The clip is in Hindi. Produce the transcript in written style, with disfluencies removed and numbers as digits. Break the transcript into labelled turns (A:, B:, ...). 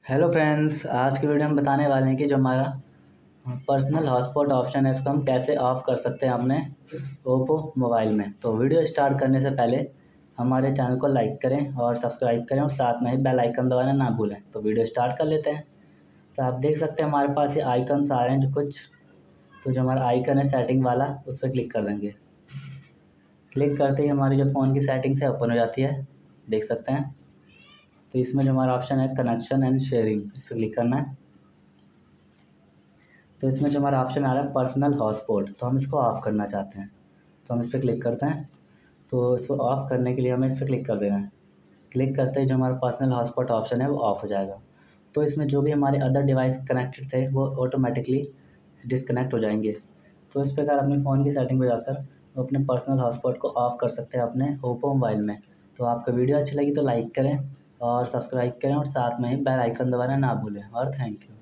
A: हेलो फ्रेंड्स, आज की वीडियो में बताने वाले हैं कि जो हमारा पर्सनल हॉटस्पॉट ऑप्शन है इसको हम कैसे ऑफ़ कर सकते हैं अपने ओप्पो मोबाइल में। तो वीडियो स्टार्ट करने से पहले हमारे चैनल को लाइक करें और सब्सक्राइब करें और साथ में ही बेल आइकन दबाना ना भूलें। तो वीडियो स्टार्ट कर लेते हैं। तो आप देख सकते हैं हमारे पास ये आइकन्स आ रहे हैं जो कुछ। तो जो हमारा आइकन है सेटिंग वाला, उस पर क्लिक कर देंगे। क्लिक करते ही हमारी जो फ़ोन की सेटिंग्स है ओपन हो जाती है, देख सकते हैं। तो इसमें जो हमारा ऑप्शन है कनेक्शन एंड शेयरिंग, इस पर क्लिक करना है। तो इसमें जो हमारा ऑप्शन आ रहा है पर्सनल हॉटस्पॉट, तो हम इसको ऑफ़ करना चाहते हैं। तो हम इस पर क्लिक करते हैं। तो इसको ऑफ़ करने के लिए हमें इस पर क्लिक कर देना है। क्लिक करते ही जो हमारा पर्सनल हॉटस्पॉट ऑप्शन है वो ऑफ़ हो जाएगा। तो इसमें जो भी हमारे अदर डिवाइस कनेक्टेड थे वो ऑटोमेटिकली डिस्कनेक्ट हो जाएंगे। तो इस प्रकार अपने फ़ोन की सेटिंग में जाकर वो अपने पर्सनल हॉटस्पॉट को ऑफ़ कर सकते हैं अपने ओप्पो मोबाइल में। तो आपको वीडियो अच्छी लगी तो लाइक करें और सब्सक्राइब करें और साथ में ही बेल आइकन दबाना ना भूलें। और थैंक यू।